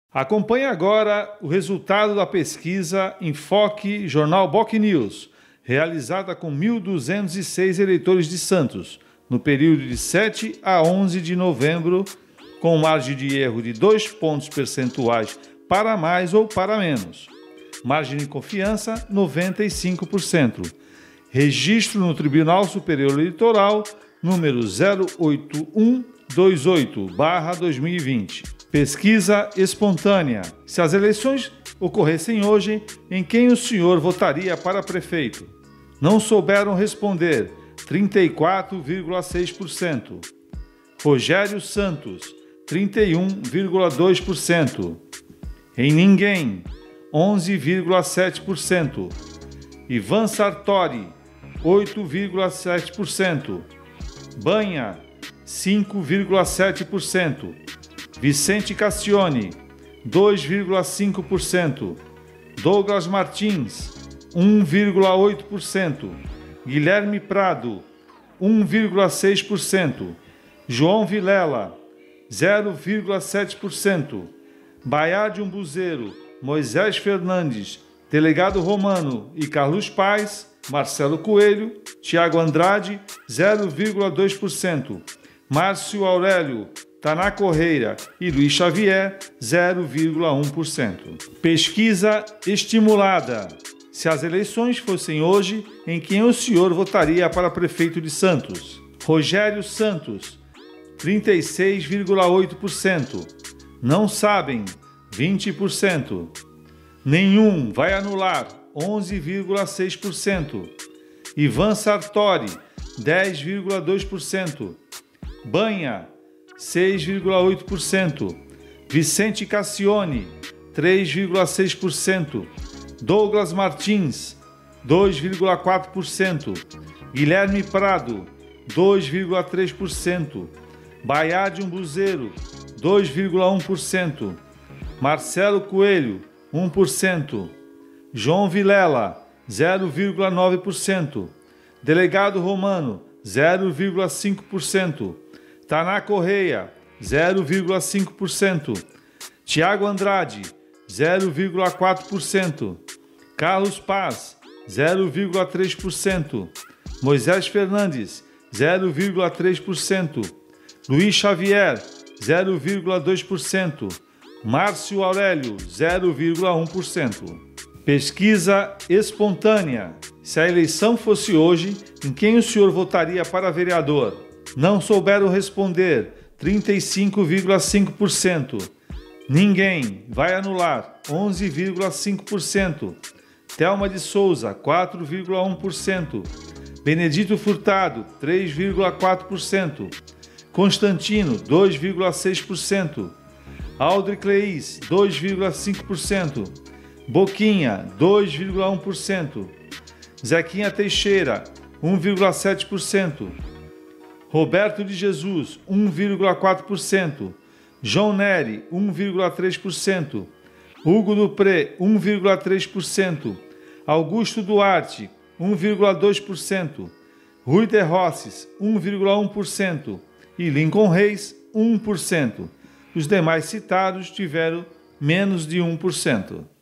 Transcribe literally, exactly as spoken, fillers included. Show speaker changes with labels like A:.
A: Acompanhe agora o resultado da pesquisa Enfoque Jornal BocNews, realizada com mil duzentos e seis eleitores de Santos, no período de sete a onze de novembro, com margem de erro de dois pontos percentuais para mais ou para menos. Margem de confiança, noventa e cinco por cento. Registro no Tribunal Superior Eleitoral, número zero oito um dois oito barra dois mil e vinte. Pesquisa espontânea. Se as eleições ocorressem hoje, em quem o senhor votaria para prefeito? Não souberam responder, trinta e quatro vírgula seis por cento. Rogério Santos, trinta e um vírgula dois por cento. Em ninguém, onze vírgula sete por cento. Ivan Sartori, oito vírgula sete por cento. Banha, cinco vírgula sete por cento. Vicente Castione, dois vírgula cinco por cento. Douglas Martins, um vírgula oito por cento. Guilherme Prado, um vírgula seis por cento. João Vilela, zero vírgula sete por cento. Baiá de Umbuzeiro, Moisés Fernandes, Delegado Romano e Carlos Paes, Marcelo Coelho, Tiago Andrade, zero vírgula dois por cento. Márcio Aurélio, Taná Correia e Luiz Xavier, zero vírgula um por cento. Pesquisa estimulada. Se as eleições fossem hoje, em quem o senhor votaria para prefeito de Santos? Rogério Santos, trinta e seis vírgula oito por cento. Não sabem, vinte por cento. Nenhum vai anular, onze vírgula seis por cento. Ivan Sartori, dez vírgula dois por cento. Banha, seis vírgula oito por cento. Vicente Castione, três vírgula seis por cento. Douglas Martins, dois vírgula quatro por cento. Guilherme Prado, dois vírgula três por cento. Baiá de Umbuzeiro, dois vírgula um por cento. Marcelo Coelho, um por cento. João Vilela, zero vírgula nove por cento. Delegado Romano, zero vírgula cinco por cento. Taná Correia, zero vírgula cinco por cento. Tiago Andrade, zero vírgula quatro por cento. Carlos Paes, zero vírgula três por cento. Moisés Fernandes, zero vírgula três por cento. Luiz Xavier, zero vírgula dois por cento. Márcio Aurélio, zero vírgula um por cento. Pesquisa espontânea. Se a eleição fosse hoje, em quem o senhor votaria para vereador? Não souberam responder, trinta e cinco vírgula cinco por cento. Ninguém vai anular, onze vírgula cinco por cento. Thelma de Souza, quatro vírgula um por cento. Benedito Furtado, três vírgula quatro por cento. Constantino, dois vírgula seis por cento. Aldri Cleis, dois vírgula cinco por cento. Boquinha, dois vírgula um por cento. Zequinha Teixeira, um vírgula sete por cento. Roberto de Jesus, um vírgula quatro por cento. João Nery, um vírgula três por cento. Hugo Dupré, um vírgula três por cento. Augusto Duarte, um vírgula dois por cento. Rui de Rosses, um vírgula um por cento. E Lincoln Reis, um por cento. Os demais citados tiveram menos de um por cento.